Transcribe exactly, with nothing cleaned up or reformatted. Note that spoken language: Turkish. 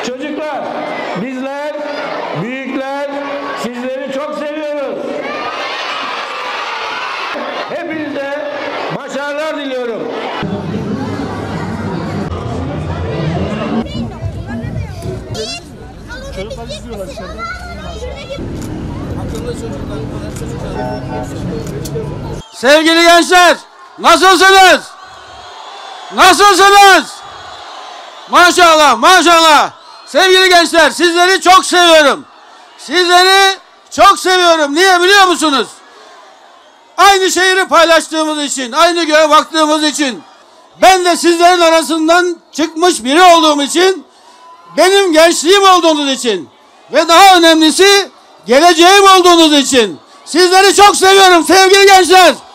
Çocuklar, bizler, büyükler sizleri çok seviyoruz. Hepinize başarılar diliyorum. Çocuklar izliyorlar içeride. Sevgili gençler, nasılsınız? Nasılsınız? Maşallah, maşallah. Sevgili gençler, sizleri çok seviyorum. Sizleri çok seviyorum. Niye biliyor musunuz? Aynı şehri paylaştığımız için, aynı göğe baktığımız için, ben de sizlerin arasından çıkmış biri olduğum için, benim gençliğim olduğunuz için ve daha önemlisi geleceğim olduğunuz için sizleri çok seviyorum sevgili gençler.